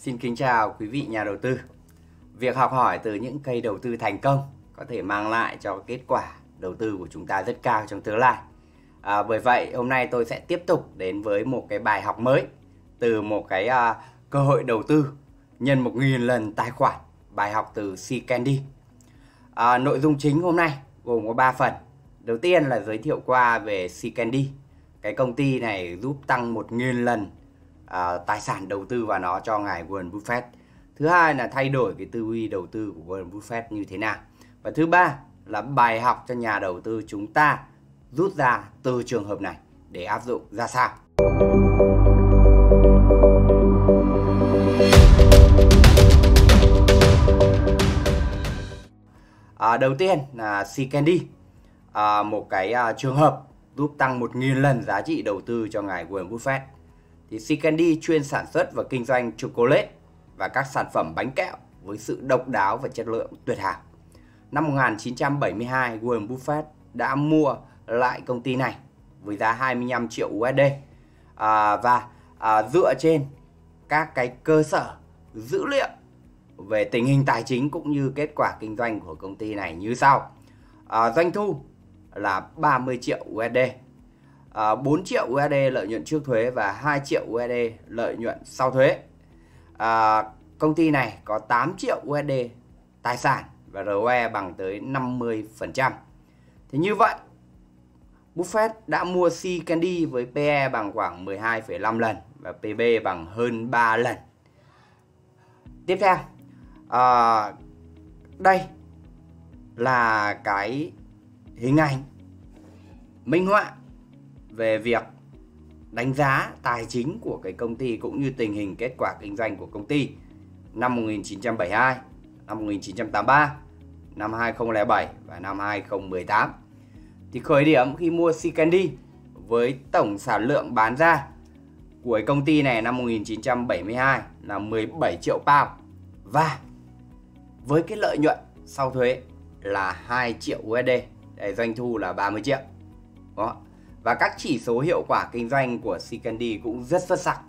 Xin kính chào quý vị nhà đầu tư. Việc học hỏi từ những cây đầu tư thành công có thể mang lại cho kết quả đầu tư của chúng ta rất cao trong tương lai. Bởi vậy hôm nay tôi sẽ tiếp tục đến với một cái bài học mới từ một cái cơ hội đầu tư nhân 1000 lần tài khoản. Bài học từ Seacandy. Nội dung chính hôm nay gồm có 3 phần. Đầu tiên là giới thiệu qua về Seacandy. Cái công ty này giúp tăng 1000 lần tài sản đầu tư vào nó cho ngài Warren Buffett. Thứ hai là thay đổi cái tư duy đầu tư của Warren Buffett như thế nào. Và thứ ba là bài học cho nhà đầu tư chúng ta rút ra từ trường hợp này để áp dụng ra sao. Đầu tiên là Seacandy, một cái trường hợp giúp tăng 1000 lần giá trị đầu tư cho ngài Warren Buffett. Thì Seacandy chuyên sản xuất và kinh doanh chocolate và các sản phẩm bánh kẹo với sự độc đáo và chất lượng tuyệt hảo. Năm 1972, Warren Buffett đã mua lại công ty này với giá 25 triệu USD và dựa trên các cái cơ sở dữ liệu về tình hình tài chính cũng như kết quả kinh doanh của công ty này như sau. Doanh thu là 30 triệu USD, 4 triệu USD lợi nhuận trước thuế và 2 triệu USD lợi nhuận sau thuế. Công ty này có 8 triệu USD tài sản và ROE bằng tới 50%. Thế như vậy, Buffett đã mua Seacandy với PE bằng khoảng 12,5 lần và PB bằng hơn 3 lần. Tiếp theo, đây là cái hình ảnh minh họa về việc đánh giá tài chính của cái công ty cũng như tình hình kết quả kinh doanh của công ty năm 1972, năm 1983, năm 2007 và năm 2018. Thì khởi điểm khi mua Seacandy với tổng sản lượng bán ra của công ty này năm 1972 là 17 triệu pound và với cái lợi nhuận sau thuế là 2 triệu USD, để doanh thu là 30 triệu. Đó. Và các chỉ số hiệu quả kinh doanh của Seacandy cũng rất xuất sắc.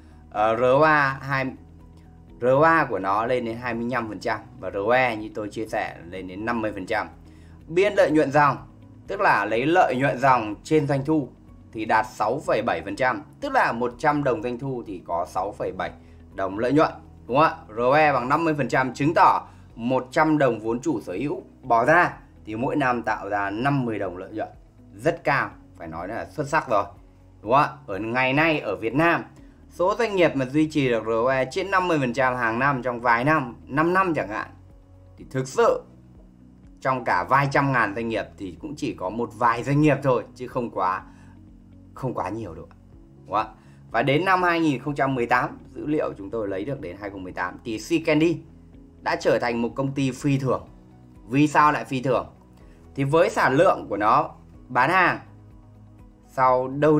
ROA của nó lên đến 25% và ROE như tôi chia sẻ lên đến 50%. Biên lợi nhuận dòng, tức là lấy lợi nhuận dòng trên doanh thu thì đạt 6,7%, tức là 100 đồng doanh thu thì có 6,7 đồng lợi nhuận, đúng không ạ? ROE bằng 50% chứng tỏ 100 đồng vốn chủ sở hữu bỏ ra thì mỗi năm tạo ra 50 đồng lợi nhuận. Rất cao, phải nói là xuất sắc rồi, đúng không ạ? Ở ngày nay ở Việt Nam, số doanh nghiệp mà duy trì được ROE trên 50% hàng năm trong vài năm, 5 năm chẳng hạn, thì thực sự trong cả vài trăm ngàn doanh nghiệp thì cũng chỉ có một vài doanh nghiệp thôi, chứ không quá nhiều đâu. Đúng không? Và đến năm 2018, dữ liệu chúng tôi lấy được đến 2018 thì Seacandy đã trở thành một công ty phi thường. Vì sao lại phi thường? Thì với sản lượng của nó bán hàng sau đâu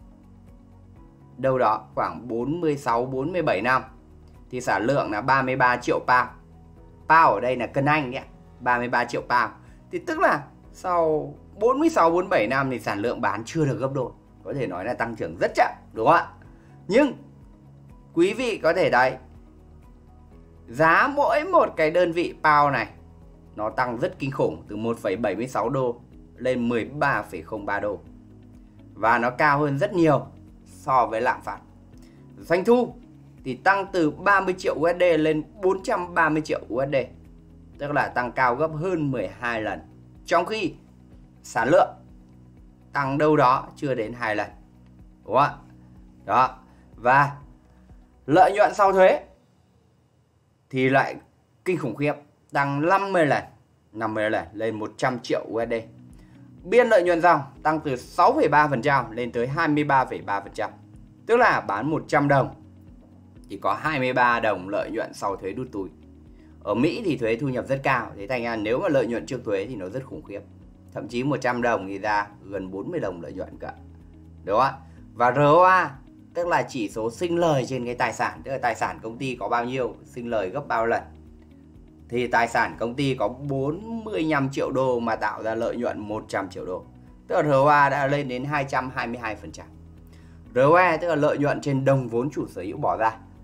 đó khoảng 46-47 năm thì sản lượng là 33 triệu pound. Pound ở đây là cân Anh nhé, 33 triệu pound. Thì tức là sau 46-47 năm thì sản lượng bán chưa được gấp đôi. Có thể nói là tăng trưởng rất chậm, đúng không ạ? Nhưng quý vị có thể thấy giá mỗi một cái đơn vị pound này nó tăng rất kinh khủng, từ 1,76 đô lên 13,03 đô. Và nó cao hơn rất nhiều so với lạm phát. Doanh thu thì tăng từ 30 triệu USD lên 430 triệu USD, tức là tăng cao gấp hơn 12 lần. Trong khi sản lượng tăng đâu đó chưa đến 2 lần. Đúng không ạ? Đó. Và lợi nhuận sau thuế thì lại kinh khủng khiếp, tăng 50 lần lên 100 triệu USD. Biên lợi nhuận dòng tăng từ 6,3% lên tới 23,3%. Tức là bán 100 đồng thì có 23 đồng lợi nhuận sau thuế đút túi. Ở Mỹ thì thuế thu nhập rất cao, thế thành ra nếu mà lợi nhuận trước thuế thì nó rất khủng khiếp. Thậm chí 100 đồng thì ra gần 40 đồng lợi nhuận cả. Đúng không ạ? Và ROA tức là chỉ số sinh lời trên cái tài sản, tức là tài sản công ty có bao nhiêu, sinh lời gấp bao lần. Thì tài sản công ty có 45 triệu đô mà tạo ra lợi nhuận 100 triệu đô. Tức là ROA đã lên đến 222%. ROE tức là lợi nhuận trên đồng vốn chủ sở hữu bỏ ra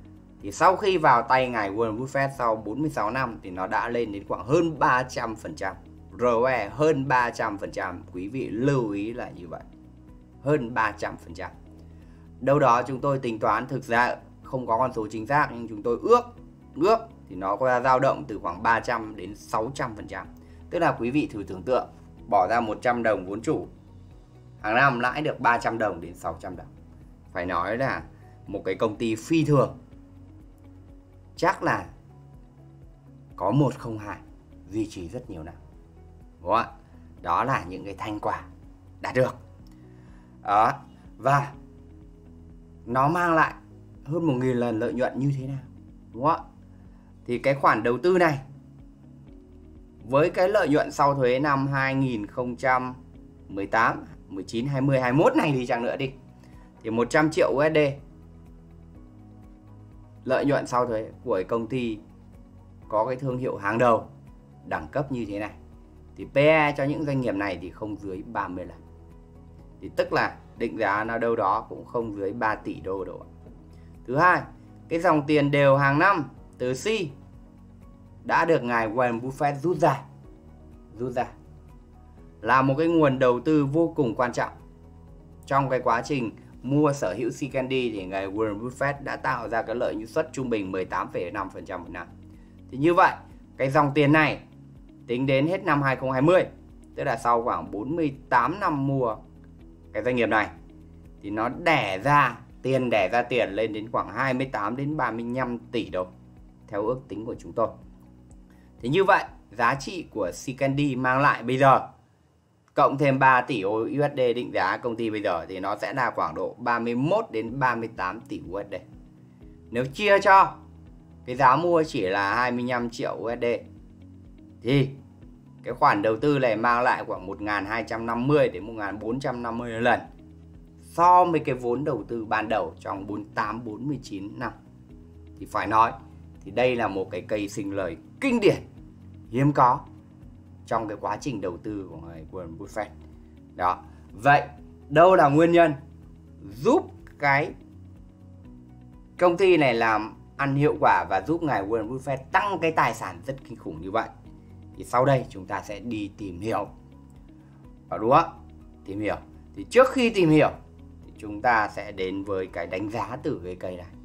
Thì sau khi vào tay ngài Warren Buffett sau 46 năm thì nó đã lên đến khoảng hơn 300%. ROE hơn 300%. Quý vị lưu ý là như vậy. Hơn 300%. Đâu đó chúng tôi tính toán, thực ra không có con số chính xác, nhưng chúng tôi ước thì nó có dao động từ khoảng 300 đến 600%. Tức là quý vị thử tưởng tượng, bỏ ra 100 đồng vốn chủ, hàng năm lãi được 300 đồng đến 600 đồng. Phải nói là một cái công ty phi thường. Chắc là có 102 duy trì rất nhiều năm. Đúng không ạ? Đó là những cái thành quả đạt được. Đó. Và nó mang lại hơn 1.000 lần lợi nhuận như thế nào? Đúng không ạ? Thì cái khoản đầu tư này với cái lợi nhuận sau thuế năm 2018, 19, 20, 21 này thì chẳng nữa đi, thì 100 triệu USD lợi nhuận sau thuế của công ty có cái thương hiệu hàng đầu đẳng cấp như thế này, thì PE cho những doanh nghiệp này thì không dưới 30 lần. Thì tức là định giá nó đâu đó cũng không dưới 3 tỷ đô độ. Thứ hai, cái dòng tiền đều hàng năm từ C đã được ngài Warren Buffett rút ra là một cái nguồn đầu tư vô cùng quan trọng. Trong cái quá trình mua sở hữu Sea Candy thì ngài Warren Buffett đã tạo ra cái lợi nhuận suất trung bình 18,5% một năm. Thì như vậy, cái dòng tiền này tính đến hết năm 2020, tức là sau khoảng 48 năm mua cái doanh nghiệp này, thì nó đẻ ra tiền lên đến khoảng 28 đến 35 tỷ đô theo ước tính của chúng tôi. Thì như vậy, giá trị của Sea Candy mang lại bây giờ cộng thêm 3 tỷ USD định giá công ty bây giờ thì nó sẽ là khoảng độ 31 đến 38 tỷ USD. Nếu chia cho cái giá mua chỉ là 25 triệu USD thì cái khoản đầu tư này mang lại khoảng 1.250 đến 1.450 lần so với cái vốn đầu tư ban đầu trong 48-49 năm. Thì phải nói thì đây là một cái cây sinh lời kinh điển, hiếm có trong cái quá trình đầu tư của người Warren Buffett. Đó. Vậy đâu là nguyên nhân giúp cái công ty này làm ăn hiệu quả và giúp ngài Warren Buffett tăng cái tài sản rất kinh khủng như vậy? Thì sau đây chúng ta sẽ đi tìm hiểu. Đúng không? Tìm hiểu. Thì trước khi tìm hiểu thì chúng ta sẽ đến với cái đánh giá từ cái cây này.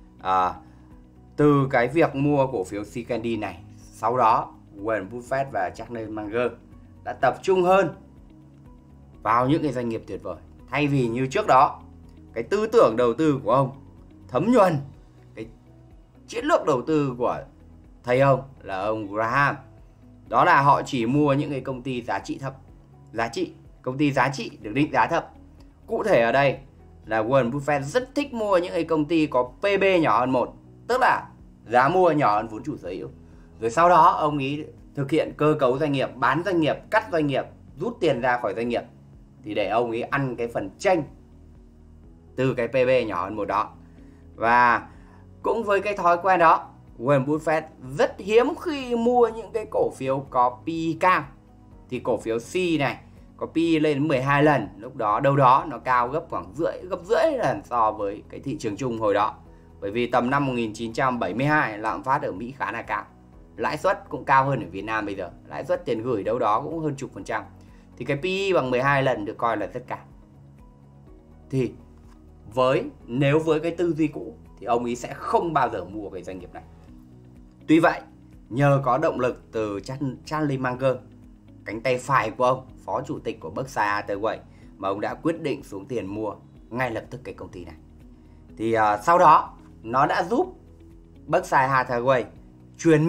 Từ cái việc mua cổ phiếu Sea Candy này, sau đó Warren Buffett và Charlie Munger đã tập trung hơn vào những cái doanh nghiệp tuyệt vời. Thay vì như trước đó, cái tư tưởng đầu tư của ông thấm nhuần cái chiến lược đầu tư của thầy ông là ông Graham. Đó là họ chỉ mua những cái công ty giá trị thấp. Công ty giá trị được định giá thấp. Cụ thể ở đây là Warren Buffett rất thích mua những cái công ty có PB nhỏ hơn 1, tức là giá mua nhỏ hơn vốn chủ sở hữu. Rồi sau đó ông ấy thực hiện cơ cấu doanh nghiệp, bán doanh nghiệp, cắt doanh nghiệp, rút tiền ra khỏi doanh nghiệp, thì để ông ấy ăn cái phần chênh từ cái PB nhỏ hơn 1 đó. Và cũng với cái thói quen đó, Warren Buffett rất hiếm khi mua những cái cổ phiếu có PE cao. Thì cổ phiếu C này có PE lên 12 lần, lúc đó đâu đó nó cao gấp rưỡi lần so với cái thị trường chung hồi đó. Bởi vì tầm năm 1972 lạm phát ở Mỹ khá là cao, lãi suất cũng cao hơn ở Việt Nam bây giờ, lãi suất tiền gửi đâu đó cũng hơn chục %. Thì cái PE bằng 12 lần được coi là rất cao. Thì nếu với cái tư duy cũ thì ông ấy sẽ không bao giờ mua cái doanh nghiệp này. Tuy vậy, nhờ có động lực từ Charlie Munger, cánh tay phải của ông, phó chủ tịch của Berkshire Hathaway, mà ông đã quyết định xuống tiền mua ngay lập tức cái công ty này. Thì sau đó nó đã giúp Berkshire Hathaway chuyển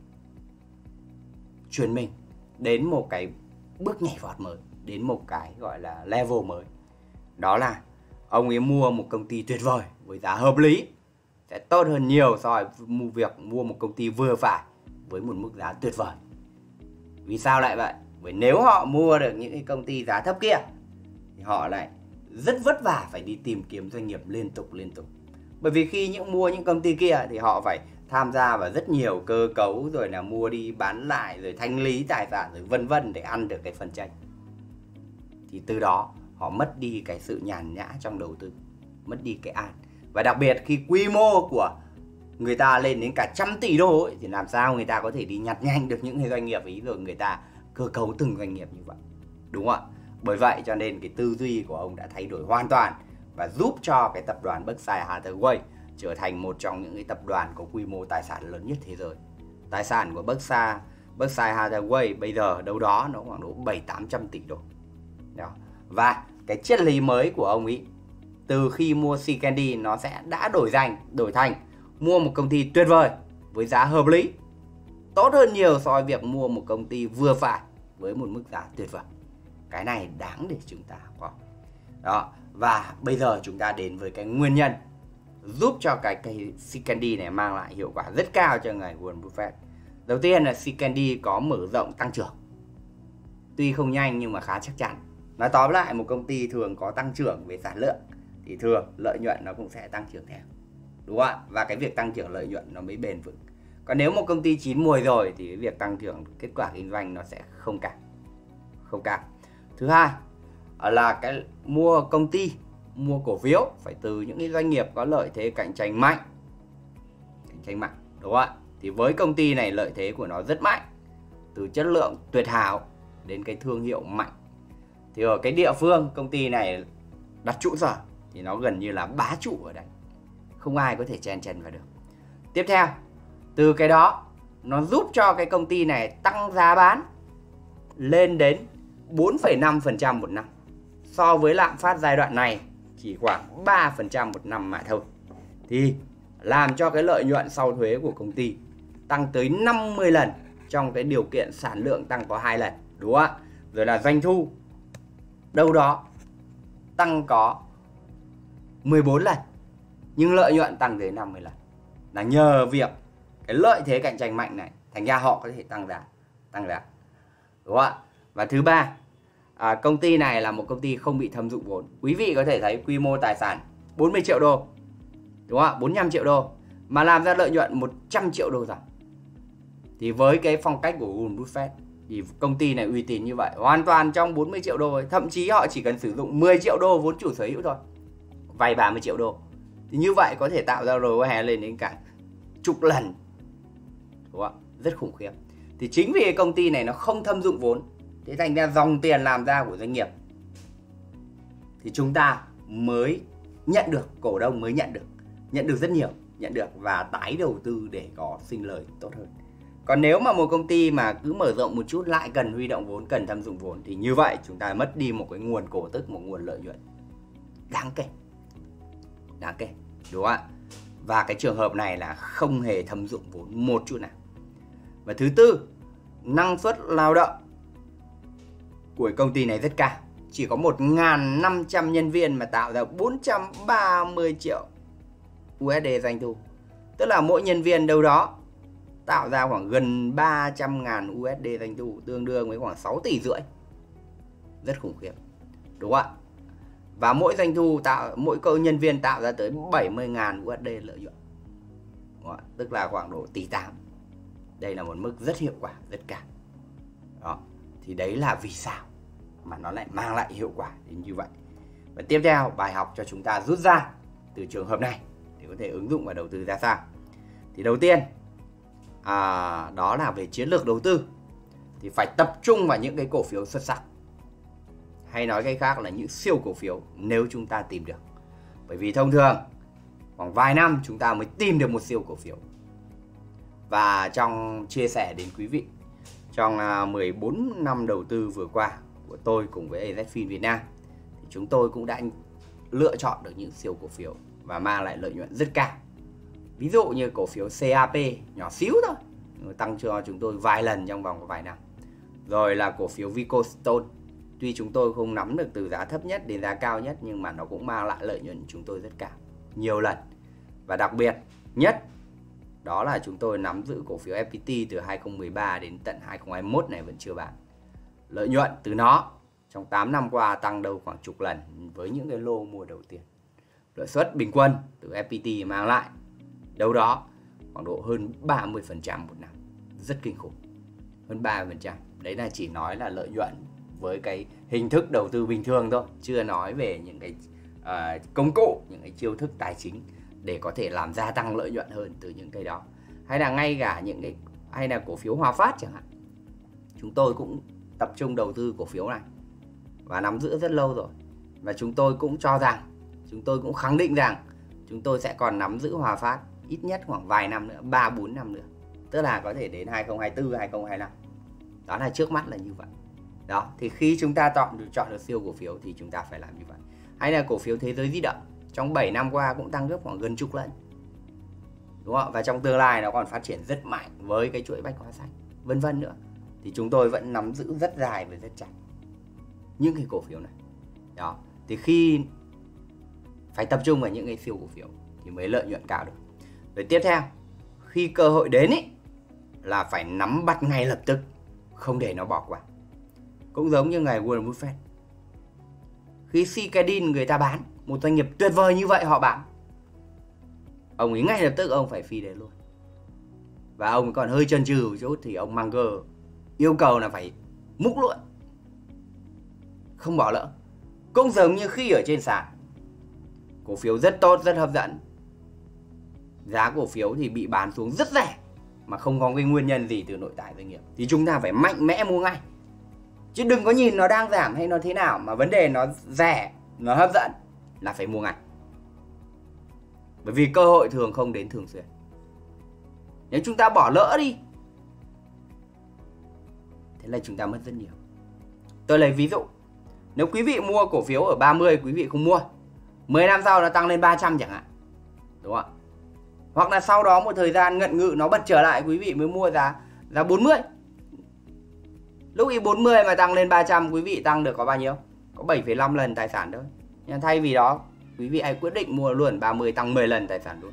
mình đến một cái bước nhảy vọt mới, đến một cái gọi là level mới. Đó là ông ấy mua một công ty tuyệt vời với giá hợp lý, sẽ tốt hơn nhiều so với việc mua một công ty vừa phải với một mức giá tuyệt vời. Vì sao lại vậy? Bởi nếu họ mua được những cái công ty giá thấp kia thì họ lại rất vất vả phải đi tìm kiếm doanh nghiệp liên tục. Bởi vì khi mua những công ty kia thì họ phải tham gia vào rất nhiều cơ cấu, rồi là mua đi bán lại, rồi thanh lý tài sản, rồi vân vân để ăn được cái phần chênh. Thì từ đó họ mất đi cái sự nhàn nhã trong đầu tư, mất đi cái an. Và đặc biệt khi quy mô của người ta lên đến cả 100 tỷ đô ấy, thì làm sao người ta có thể đi nhặt nhanh được những cái doanh nghiệp ấy, rồi người ta cơ cấu từng doanh nghiệp như vậy, đúng không ạ? Bởi vậy cho nên cái tư duy của ông đã thay đổi hoàn toàn và giúp cho cái tập đoàn Berkshire Hathaway trở thành một trong những cái tập đoàn có quy mô tài sản lớn nhất thế giới. Tài sản của Berkshire Hathaway bây giờ đâu đó nó khoảng độ 700-800 tỷ đô. Đó. Và cái triết lý mới của ông ấy từ khi mua Sea Candy nó sẽ đã đổi thành mua một công ty tuyệt vời với giá hợp lý, tốt hơn nhiều so với việc mua một công ty vừa phải với một mức giá tuyệt vời. Cái này đáng để chúng ta có. Đó. Và bây giờ chúng ta đến với cái nguyên nhân giúp cho cái cây Sea Candy này mang lại hiệu quả rất cao cho ngài Warren Buffett. Đầu tiên là Sea Candy có mở rộng tăng trưởng, tuy không nhanh nhưng mà khá chắc chắn. Nói tóm lại, một công ty thường có tăng trưởng về sản lượng thì thường lợi nhuận nó cũng sẽ tăng trưởng theo, đúng không ạ? Và cái việc tăng trưởng lợi nhuận nó mới bền vững. Còn nếu một công ty chín mùi rồi thì cái việc tăng trưởng kết quả kinh doanh nó sẽ không cao. Thứ hai là cái mua công ty, mua cổ phiếu phải từ những cái doanh nghiệp có lợi thế cạnh tranh mạnh, đúng không ạ? Thì với công ty này lợi thế của nó rất mạnh, từ chất lượng tuyệt hảo đến cái thương hiệu mạnh. Thì ở cái địa phương công ty này đặt trụ sở thì nó gần như là bá trụ ở đây, không ai có thể chen chân vào được. Tiếp theo, từ cái đó nó giúp cho cái công ty này tăng giá bán lên đến 4,5% một năm. So với lạm phát giai đoạn này chỉ khoảng 3% một năm mà thôi. Thì làm cho cái lợi nhuận sau thuế của công ty tăng tới 50 lần trong cái điều kiện sản lượng tăng có 2 lần, đúng không ạ? Rồi là doanh thu đâu đó tăng có 14 lần nhưng lợi nhuận tăng tới 50 lần. Là nhờ việc cái lợi thế cạnh tranh mạnh này, thành ra họ có thể tăng giá, đúng không ạ? Và thứ ba, công ty này là một công ty không bị thâm dụng vốn. Quý vị có thể thấy quy mô tài sản 40 triệu đô, đúng không ạ? 45 triệu đô mà làm ra lợi nhuận 100 triệu đô rồi. Thì với cái phong cách của Warren Buffett thì công ty này uy tín như vậy, hoàn toàn trong 40 triệu đô ấy, thậm chí họ chỉ cần sử dụng 10 triệu đô vốn chủ sở hữu thôi, vay 30 triệu đô. Thì như vậy có thể tạo ra ROE lên đến cả chục lần, đúng không? Rất khủng khiếp. Thì chính vì công ty này nó không thâm dụng vốn, thế thành ra dòng tiền làm ra của doanh nghiệp thì chúng ta mới nhận được, cổ đông mới nhận được rất nhiều, và tái đầu tư để có sinh lời tốt hơn. Còn nếu mà một công ty mà cứ mở rộng một chút lại cần huy động vốn, cần thâm dụng vốn thì như vậy chúng ta mất đi một cái nguồn cổ tức, một nguồn lợi nhuận đáng kể, đúng không ạ? Và cái trường hợp này là không hề thâm dụng vốn một chút nào. Và thứ tư, năng suất lao động của công ty này rất cao, chỉ có 1.500 nhân viên mà tạo ra 430 triệu USD doanh thu. Tức là mỗi nhân viên đâu đó tạo ra khoảng gần 300.000 USD doanh thu, tương đương với khoảng 6 tỷ rưỡi. Rất khủng khiếp, đúng không ạ? Và mỗi doanh thu mỗi nhân viên tạo ra tới 70.000 USD lợi nhuận, tức là khoảng độ tỷ 8. Đây là một mức rất hiệu quả, rất cao. Đó. Thì đấy là vì sao mà nó lại mang lại hiệu quả đến như vậy. Và tiếp theo, bài học cho chúng ta rút ra từ trường hợp này để có thể ứng dụng vào đầu tư ra sao. Thì đầu tiên, đó là về chiến lược đầu tư thì phải tập trung vào những cái cổ phiếu xuất sắc, hay nói cách khác là những siêu cổ phiếu nếu chúng ta tìm được. Bởi vì thông thường khoảng vài năm chúng ta mới tìm được một siêu cổ phiếu. Và trong chia sẻ đến quý vị, trong 14 năm đầu tư vừa qua của tôi cùng với AZFIN Việt Nam thì chúng tôi cũng đã lựa chọn được những siêu cổ phiếu và mang lại lợi nhuận rất cao. Ví dụ như cổ phiếu CAP nhỏ xíu thôi, tăng cho chúng tôi vài lần trong vòng vài năm. Rồi là cổ phiếu Vicostone, tuy chúng tôi không nắm được từ giá thấp nhất đến giá cao nhất nhưng mà nó cũng mang lại lợi nhuận chúng tôi rất cao, nhiều lần. Và đặc biệt nhất đó là chúng tôi nắm giữ cổ phiếu FPT từ 2013 đến tận 2021 này vẫn chưa bán. Lợi nhuận từ nó trong 8 năm qua tăng đâu khoảng chục lần với những cái lô mua đầu tiên. Lợi suất bình quân từ FPT mang lại đâu đó khoảng độ hơn 30% một năm. Rất kinh khủng. Hơn 30%. Đấy là chỉ nói là lợi nhuận với cái hình thức đầu tư bình thường thôi, chưa nói về những cái công cụ, những cái chiêu thức tài chính để có thể làm gia tăng lợi nhuận hơn từ những cái đó. Hay là ngay cả những cái, hay là cổ phiếu Hòa Phát chẳng hạn, chúng tôi cũng tập trung đầu tư cổ phiếu này và nắm giữ rất lâu rồi. Và chúng tôi cũng cho rằng, chúng tôi cũng khẳng định rằng chúng tôi sẽ còn nắm giữ Hòa Phát ít nhất khoảng vài năm nữa, 3-4 năm nữa. Tức là có thể đến 2024, 2025. Đó là trước mắt là như vậy. Đó, thì khi chúng ta chọn được siêu cổ phiếu thì chúng ta phải làm như vậy. Hay là cổ phiếu Thế Giới Di Động, trong 7 năm qua cũng tăng gấp khoảng gần chục lần. Đúng không? Và trong tương lai nó còn phát triển rất mạnh với cái chuỗi bách hóa xanh, vân vân nữa. Thì chúng tôi vẫn nắm giữ rất dài và rất chặt những cái cổ phiếu này. Đó, thì khi phải tập trung vào những cái siêu cổ phiếu thì mới lợi nhuận cao được. Rồi tiếp theo, khi cơ hội đến ý, là phải nắm bắt ngay lập tức, không để nó bỏ qua. Cũng giống như ngày Warren Buffett. Khi Cicadin người ta bán, một doanh nghiệp tuyệt vời như vậy họ bán, ông ấy ngay lập tức ông phải phi đến luôn. Và ông còn hơi chần chừ một chút thì ông Munger yêu cầu là phải múc luôn, không bỏ lỡ. Cũng giống như khi ở trên sàn, cổ phiếu rất tốt, rất hấp dẫn, giá cổ phiếu thì bị bán xuống rất rẻ mà không có cái nguyên nhân gì từ nội tại doanh nghiệp, thì chúng ta phải mạnh mẽ mua ngay. Chứ đừng có nhìn nó đang giảm hay nó thế nào, mà vấn đề nó rẻ, nó hấp dẫn là phải mua ngay. Bởi vì cơ hội thường không đến thường xuyên. Nếu chúng ta bỏ lỡ đi, thế là chúng ta mất rất nhiều. Tôi lấy ví dụ, nếu quý vị mua cổ phiếu ở 30, quý vị không mua, 10 năm sau nó tăng lên 300 chẳng hạn, đúng không ạ? Hoặc là sau đó một thời gian ngận ngự nó bật trở lại, quý vị mới mua giá 40. Lúc ý 40 mà tăng lên 300, quý vị tăng được có bao nhiêu? Có 7,5 lần tài sản thôi. Nhưng thay vì đó, quý vị hãy quyết định mua luôn 30 tăng 10 lần tài sản luôn.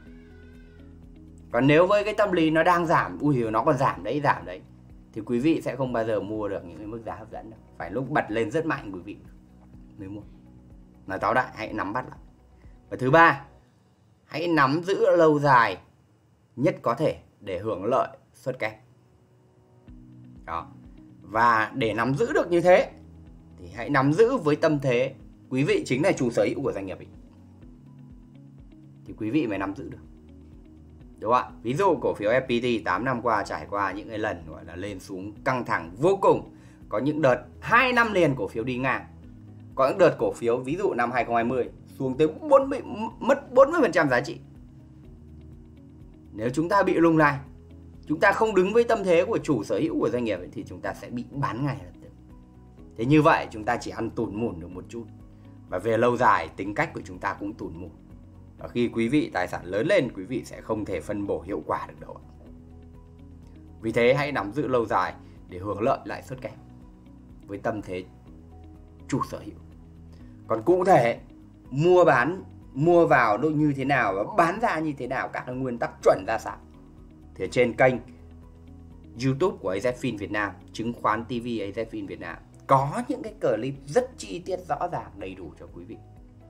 Còn nếu với cái tâm lý nó đang giảm, ui nó còn giảm đấy, thì quý vị sẽ không bao giờ mua được những cái mức giá hấp dẫn đâu. Phải lúc bật lên rất mạnh quý vị mới mua. Nói tóm lại, hãy nắm bắt lại. Và thứ ba, hãy nắm giữ lâu dài nhất có thể để hưởng lợi suất kép. Đó. Và để nắm giữ được như thế thì hãy nắm giữ với tâm thế quý vị chính là chủ sở hữu của doanh nghiệp ấy, thì quý vị mới nắm giữ được. Đúng không ạ? Ví dụ cổ phiếu FPT 8 năm qua trải qua những cái lần gọi là lên xuống căng thẳng vô cùng. Có những đợt 2 năm liền cổ phiếu đi ngang. Có những đợt cổ phiếu ví dụ năm 2020 xuống tới mất 40% giá trị. Nếu chúng ta bị lung lay, chúng ta không đứng với tâm thế của chủ sở hữu của doanh nghiệp ấy, thì chúng ta sẽ bị bán ngay lập tức. Thế như vậy chúng ta chỉ ăn tủn mủn được một chút. Và về lâu dài tính cách của chúng ta cũng tủn mủn. Và khi quý vị tài sản lớn lên, quý vị sẽ không thể phân bổ hiệu quả được đâu. Vì thế hãy nắm giữ lâu dài để hưởng lợi lãi suất kép với tâm thế chủ sở hữu. Còn cụ thể mua vào đâu như thế nào và bán ra như thế nào, các nguyên tắc chuẩn ra sao, thì trên kênh YouTube của AZFIN Việt Nam, chứng khoán TV AZFIN Việt Nam có những cái clip rất chi tiết rõ ràng đầy đủ cho quý vị.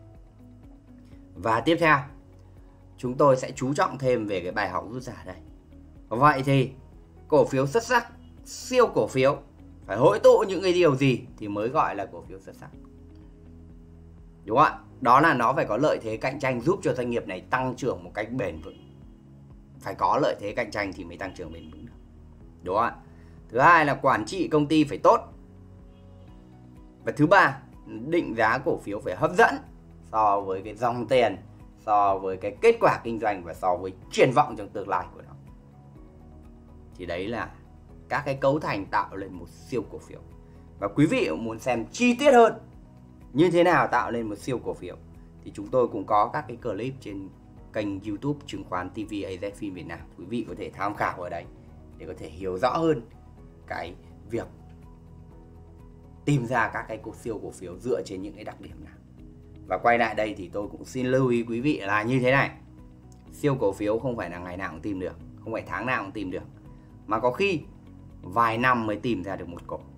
Và tiếp theo, chúng tôi sẽ chú trọng thêm về cái bài học rút ra đây. Vậy thì cổ phiếu xuất sắc, siêu cổ phiếu phải hội tụ những cái điều gì thì mới gọi là cổ phiếu xuất sắc? Đúng không ạ? Đó là nó phải có lợi thế cạnh tranh giúp cho doanh nghiệp này tăng trưởng một cách bền vững. Phải có lợi thế cạnh tranh thì mới tăng trưởng bền vững được. Đúng không ạ? Thứ hai là quản trị công ty phải tốt. Và thứ ba, định giá cổ phiếu phải hấp dẫn so với cái dòng tiền, so với cái kết quả kinh doanh và so với triển vọng trong tương lai của nó. Thì đấy là các cái cấu thành tạo lên một siêu cổ phiếu. Và quý vị muốn xem chi tiết hơn như thế nào tạo lên một siêu cổ phiếu thì chúng tôi cũng có các cái clip trên kênh YouTube chứng khoán TV AZFIN Việt Nam. Quý vị có thể tham khảo ở đấy để có thể hiểu rõ hơn cái việc tìm ra các cái siêu cổ phiếu dựa trên những cái đặc điểm nào. Và quay lại đây thì tôi cũng xin lưu ý quý vị là như thế này. Siêu cổ phiếu không phải là ngày nào cũng tìm được, không phải tháng nào cũng tìm được, mà có khi vài năm mới tìm ra được một cổ.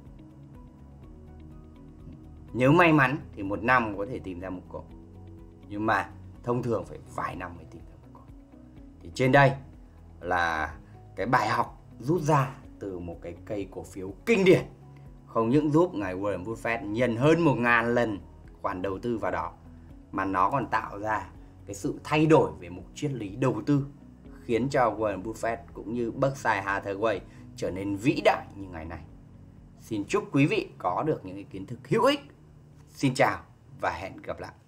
Nếu may mắn thì một năm có thể tìm ra một cổ, nhưng mà thông thường phải vài năm mới tìm ra một cổ. Thì trên đây là cái bài học rút ra từ một cái cây cổ phiếu kinh điển, không những giúp ngài Warren Buffett nhân hơn 1.000 lần khoản đầu tư vào đó, mà nó còn tạo ra cái sự thay đổi về một triết lý đầu tư khiến cho Warren Buffett cũng như Berkshire Hathaway trở nên vĩ đại như ngày nay. Xin chúc quý vị có được những kiến thức hữu ích. Xin chào và hẹn gặp lại.